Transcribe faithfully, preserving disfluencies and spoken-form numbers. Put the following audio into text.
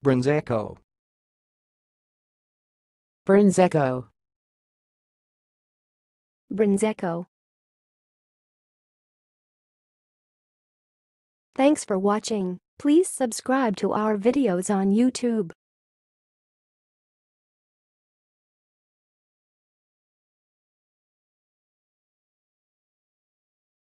bronzeco, bronzeco, bronzeco. Thanks for watching. Please subscribe to our videos on YouTube.